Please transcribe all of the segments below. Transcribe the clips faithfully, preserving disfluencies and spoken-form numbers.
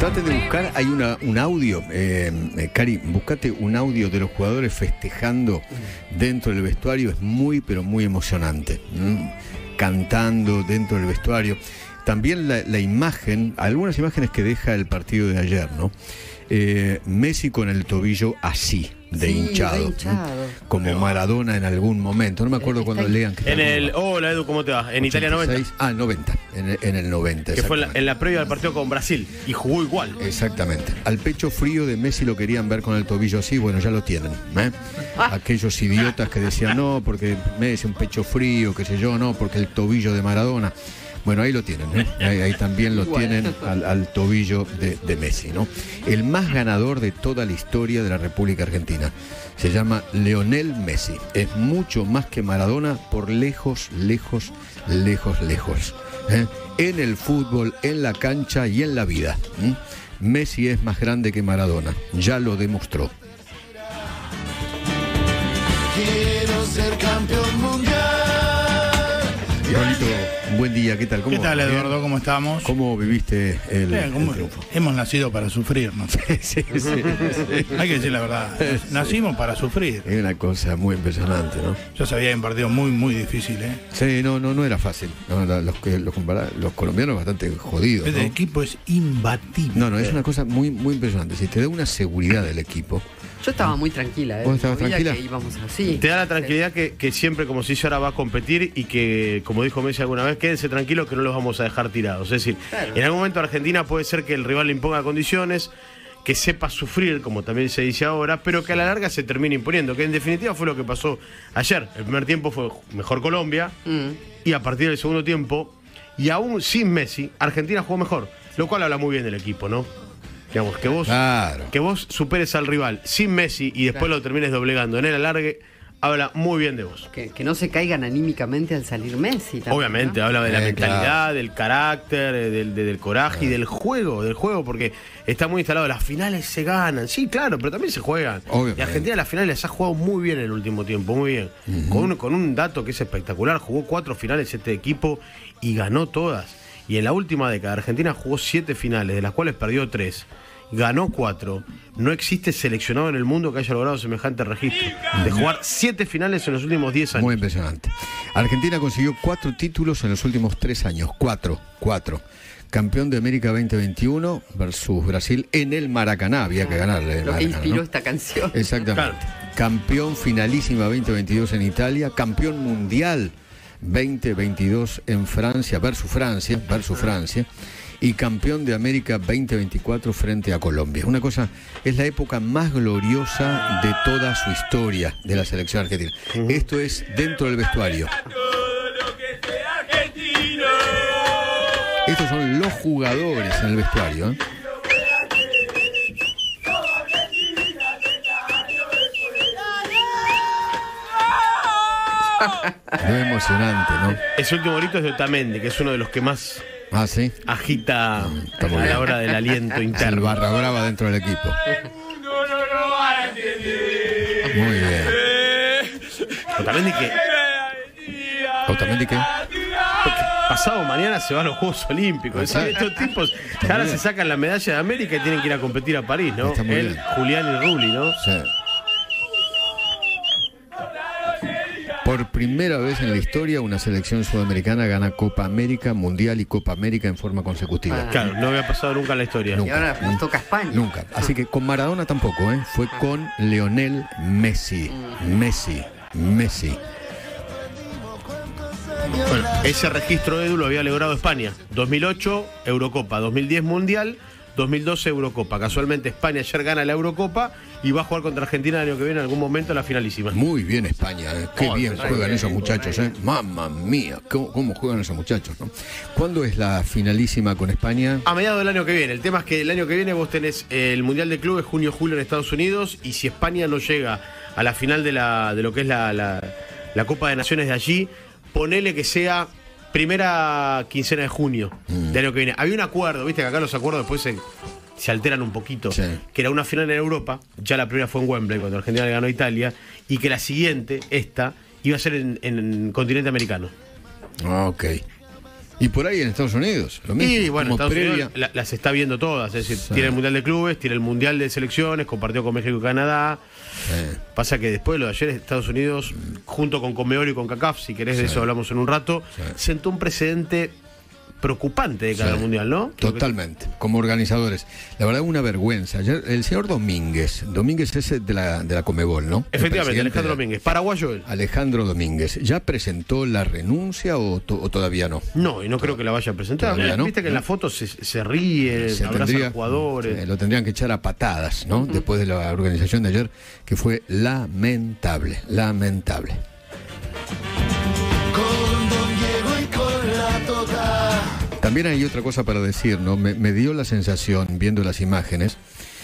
Trate de buscar, hay una, un audio, eh, eh, Cari, buscate un audio de los jugadores festejando dentro del vestuario, es muy, pero muy emocionante. ¿Mm? Cantando dentro del vestuario. También la, la imagen, algunas imágenes que deja el partido de ayer, ¿no? Eh, Messi con el tobillo así, de, sí, hinchado, de hinchado, como Maradona en algún momento. No me acuerdo cuando lean. Que en el, hola Edu, ¿cómo te va? En Italia noventa. Ah, noventa, en el, en el noventa. Que fue en la, en la previa del partido con Brasil y jugó igual. Exactamente. Al pecho frío de Messi lo querían ver con el tobillo así, bueno, ya lo tienen. ¿eh? Ah. Aquellos idiotas que decían no, porque Messi un pecho frío, qué sé yo, no, porque el tobillo de Maradona. Bueno, ahí lo tienen, ¿eh? ahí, ahí también lo tienen al, al tobillo de, de Messi, ¿no? El más ganador de toda la historia de la República Argentina. Se llama Lionel Messi. Es mucho más que Maradona por lejos, lejos, lejos, lejos. ¿eh? En el fútbol, en la cancha y en la vida. ¿eh? Messi es más grande que Maradona. Ya lo demostró. Quiero ser campeón mundial. Rolito, buen día, ¿qué tal? ¿Cómo ¿Qué tal, Eduardo? ¿Cómo estamos? ¿Cómo viviste el, Bien, ¿cómo? el triunfo? Hemos nacido para sufrir, ¿no? Sí, sí, sí, sí. Hay que decir la verdad. Nacimos para sufrir. Es una cosa muy impresionante, ¿no? Yo sabía en partido muy, muy difícil, ¿eh? Sí, no, no, no era fácil. No, los, que, los, los colombianos bastante jodidos, ¿no? El equipo es imbatible. No, no, es una cosa muy, muy impresionante. Si te da una seguridad del equipo. Yo estaba muy tranquila, ¿eh? ¿Vos estabas tranquila? Que íbamos así. Te da la tranquilidad que, que siempre, como si dice, ahora va a competir y que, como dijo Messi alguna vez, quédense tranquilos que no los vamos a dejar tirados. Es decir, claro. En algún momento Argentina puede ser que el rival le imponga condiciones, que sepa sufrir, como también se dice ahora, pero que a la larga se termine imponiendo, que en definitiva fue lo que pasó ayer. El primer tiempo fue mejor Colombia, mm. y a partir del segundo tiempo, y aún sin Messi, Argentina jugó mejor, lo cual habla muy bien del equipo, ¿no? Digamos, que vos, claro. que vos superes al rival sin Messi y después claro. lo termines doblegando en el alargue, habla muy bien de vos. Que, que no se caigan anímicamente al salir Messi. También, obviamente, ¿no? Habla de la eh, mentalidad, claro. del carácter, del, del coraje claro. y del juego, del juego, porque está muy instalado. Las finales se ganan, sí, claro, pero también se juegan. Obviamente. Y Argentina las finales las ha jugado muy bien en el último tiempo, muy bien. Uh-huh. con, un, con un dato que es espectacular, jugó cuatro finales este equipo y ganó todas. Y en la última década, Argentina jugó siete finales, de las cuales perdió tres. Ganó cuatro. No existe seleccionado en el mundo que haya logrado semejante registro de jugar siete finales en los últimos diez años. Muy impresionante. Argentina consiguió cuatro títulos en los últimos tres años. Cuatro, cuatro. Campeón de América veinte veintiuno versus Brasil en el Maracaná. Había que ganarle. Lo que inspiró, ¿no? Esta canción. Exactamente. Claro. Campeón finalísima veinte veintidós en Italia. Campeón mundial veinte veintidós en Francia versus Francia, versus Francia. Y campeón de América veinte veinticuatro frente a Colombia. Una cosa, es la época más gloriosa de toda su historia de la selección argentina. Uh-huh. Esto es dentro del vestuario. Estos son los jugadores en el vestuario, ¿eh? Muy emocionante, ¿no? Ese último grito es de Otamendi, que es uno de los que más... Ah, ¿sí? Agita mm, a la hora del aliento interno. El barra brava dentro del equipo. Muy bien. ¿Otamendi qué? ¿Otamendi qué? Porque pasado mañana se van a los Juegos Olímpicos. ¿Sí? Estos tipos que ahora se sacan la medalla de América y tienen que ir a competir a París, ¿no? Él, bien. Julián y Rulli, ¿no? Sí. Por primera vez en la historia, una selección sudamericana gana Copa América, Mundial y Copa América en forma consecutiva. Ah, claro, no había pasado nunca en la historia. Nunca, y ahora nos toca España. Nunca. Así que con Maradona tampoco, ¿eh? Fue con Lionel Messi. Messi. Messi. Bueno, ese registro, Edu, lo había logrado España. dos mil ocho, Eurocopa. dos mil diez, Mundial. dos mil doce, Eurocopa. Casualmente España ayer gana la Eurocopa y va a jugar contra Argentina el año que viene en algún momento la finalísima. Muy bien España, ¿eh? Qué oh, bien juegan esos muchachos, ¿eh? Mamma mía, ¿cómo, cómo juegan esos muchachos, ¿no? ¿Cuándo es la finalísima con España? A mediados del año que viene. El tema es que el año que viene vos tenés el Mundial de Clubes junio-julio en Estados Unidos, y si España no llega a la final de, la, de lo que es la, la, la Copa de Naciones de allí, ponele que sea primera quincena de junio mm. del año que viene. Había un acuerdo, viste que acá los acuerdos después se, se alteran un poquito, sí. que era una final en Europa, ya la primera fue en Wembley cuando Argentina le ganó a Italia, y que la siguiente, esta, iba a ser en, en continente americano. Ok. Y por ahí en Estados Unidos, lo mismo. Y bueno, como Estados previa. Unidos la- las está viendo todas, es decir, Sí. tiene el Mundial de Clubes, tiene el Mundial de Selecciones, compartió con México y Canadá. Eh, Pasa que después de lo de ayer, Estados Unidos, junto con Conmebol y con CACAF, si querés de Sí. eso hablamos en un rato, Sí. sentó un precedente preocupante de cara Sí. al Mundial, ¿no? Totalmente, como organizadores. La verdad, una vergüenza. Ayer, el señor Domínguez, Domínguez es de la, de la Conmebol, ¿no? El Efectivamente, presidente Alejandro de- Domínguez. Paraguayo él. Alejandro Domínguez, ¿ya presentó la renuncia o, to- o todavía no? No, y no creo que la vaya a presentar. Todavía no. Viste que en la foto se, se ríe, Se abraza a tendría- los jugadores. eh, lo tendrían que echar a patadas, ¿no? Después de la organización de ayer, que fue lamentable, lamentable. Con Don Diego y con la Tota. También hay otra cosa para decir, ¿no? Me, me dio la sensación, viendo las imágenes,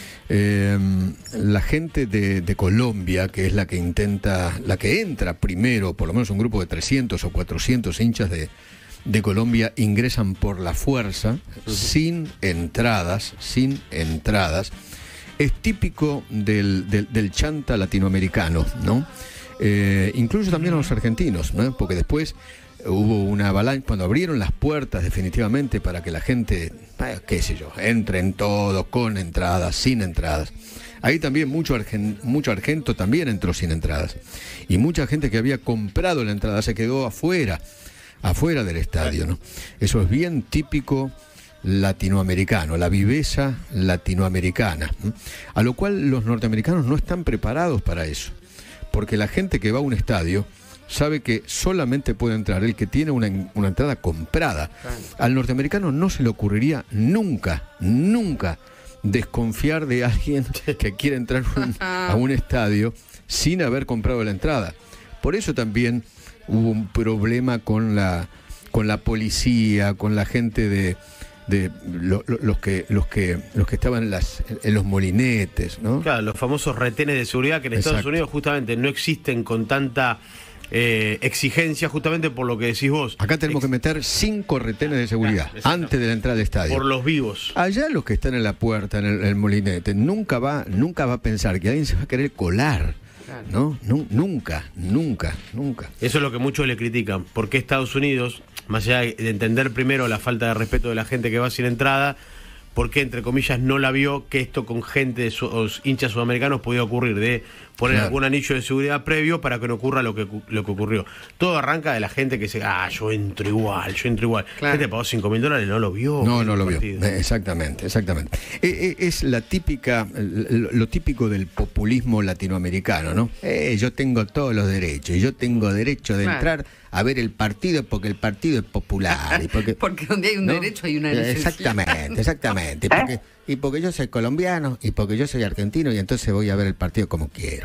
eh, la gente de, de Colombia, que es la que intenta, la que entra primero, por lo menos un grupo de trescientos o cuatrocientos hinchas de, de Colombia, ingresan por la fuerza, sin entradas, sin entradas. Es típico del, del, del chanta latinoamericano, ¿no? Eh, incluso también a los argentinos, ¿no? Porque después hubo una avalancha, cuando abrieron las puertas definitivamente para que la gente, eh, qué sé yo, entren todos con entradas, sin entradas. Ahí también mucho, argen, mucho argento también entró sin entradas. Y mucha gente que había comprado la entrada se quedó afuera, afuera del estadio, ¿no? Eso es bien típico latinoamericano, la viveza latinoamericana, ¿m? A lo cual los norteamericanos no están preparados para eso, porque la gente que va a un estadio sabe que solamente puede entrar el que tiene una, una entrada comprada. Al norteamericano no se le ocurriría nunca, nunca desconfiar de alguien que quiere entrar un- a un estadio sin haber comprado la entrada. Por eso también hubo un problema con la, con la policía, con la gente de, de lo- lo- los que los que los que estaban en, las, en los molinetes, ¿no? Claro, los famosos retenes de seguridad que en Estados Exacto. Unidos justamente no existen con tanta eh, exigencia, justamente por lo que decís vos. Acá tenemos Ex- que meter cinco retenes de seguridad Claro, exacto. antes de la entrada al estadio. Por los vivos. Allá los que están en la puerta, en el, el molinete, nunca va, nunca va a pensar que alguien se va a querer colar, ¿no? Nu- nunca, nunca, nunca. Eso es lo que muchos le critican. Porque Estados Unidos, más allá de entender primero la falta de respeto de la gente que va sin entrada, porque entre comillas no la vio que esto con gente de sus hinchas sudamericanos podía ocurrir, de poner Claro. algún anillo de seguridad previo para que no ocurra lo que, lo que ocurrió. Todo arranca de la gente que se, ah, yo entro igual, yo entro igual. Claro. Gente pagó cinco mil dólares, no lo vio. No, el no lo vio. partido. Eh, Exactamente, exactamente. Eh, eh, Es la típica, lo, lo típico del populismo latinoamericano, ¿no? Eh, yo tengo todos los derechos, yo tengo derecho de Claro. entrar a ver el partido porque el partido es popular. Y porque, Porque donde hay un ¿no? derecho hay una Eh, necesidad. Exactamente, exactamente. Y porque, y porque yo soy colombiano y porque yo soy argentino y entonces voy a ver el partido como quiero.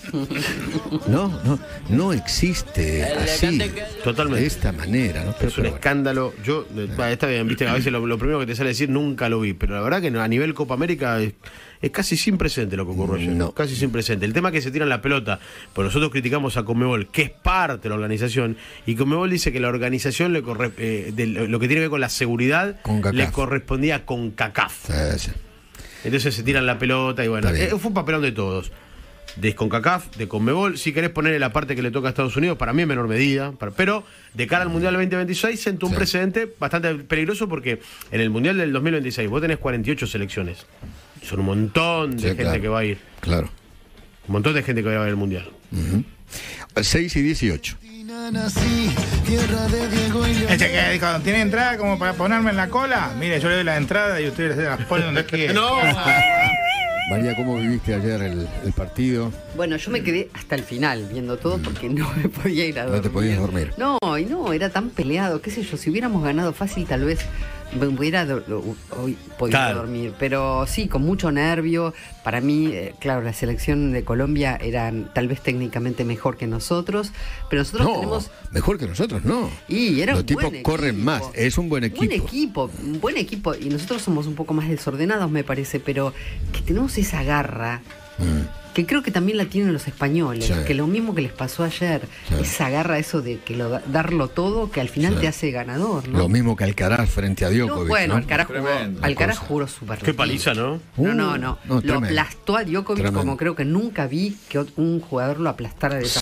No, no, no existe así. Totalmente. De esta manera, ¿no? Pero- Es un pero bueno. escándalo. Yo, eh, va, está bien, viste, a veces lo, lo primero que te sale decir nunca lo vi, pero la verdad que no, a nivel Copa América es, es casi sin presente lo que ocurrió ayer. No. Casi sin presente. El tema es que se tiran la pelota, pues nosotros criticamos a Conmebol, que es parte de la organización, y Conmebol dice que la organización le corre, eh, de lo lo que tiene que ver con la seguridad Con CACAF. le correspondía con CACAF. Eh, sí. Entonces se tiran la pelota y bueno, Está bien. eh, fue un papelón de todos. De CONCACAF, de Conmebol, si querés ponerle la parte que le toca a Estados Unidos, para mí en menor medida, para- pero de cara al Mundial veinte veintiséis sentó un Sí. precedente bastante peligroso porque en el Mundial del dos mil veintiséis vos tenés cuarenta y ocho selecciones. Son un montón de Sí, gente claro. que va a ir. Claro. Un montón de gente que va a ir al Mundial. seis y dieciocho. Nací, tierra de Diego y Leonel. Este que dijo, ¿tiene entrada como para ponerme en la cola? Mire, yo le doy la entrada y ustedes las ponen donde quieran. ¡No! María, ¿cómo viviste ayer el, el partido? Bueno, yo me quedé hasta el final viendo todo porque no me podía ir a No dormir. te podías dormir. No, y no, era tan peleado, qué sé yo, si hubiéramos ganado fácil tal vez me hubiera do- do- hoy podido Claro. dormir, pero sí, con mucho nervio. Para mí, eh, claro, la selección de Colombia era tal vez técnicamente mejor que nosotros, pero nosotros No, tenemos... mejor que nosotros, no. Y era Los un tipos buen corren equipo. más, es un buen equipo. Buen equipo, un buen equipo. Y nosotros somos un poco más desordenados, me parece, pero que tenemos esa garra, Mm. que creo que también la tienen los españoles, Sí. que lo mismo que les pasó ayer, Sí. esa garra, eso de que lo da- darlo todo, que al final Sí. te hace ganador, ¿no? Lo mismo que Alcaraz frente a No, Djokovic, bueno, ¿no? Alcaraz jugó, Tremendo. Alcaraz Cosa. jugó súper Qué bien. paliza, ¿no? No, Uh, no, no. no, Lo tremendo. aplastó a Djokovic Tremendo. como creo que nunca vi que ot- un jugador lo aplastara de esa